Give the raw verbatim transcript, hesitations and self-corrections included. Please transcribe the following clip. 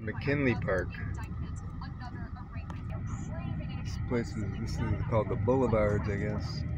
McKinley Park. This place is, this is called the Boulevards, I guess.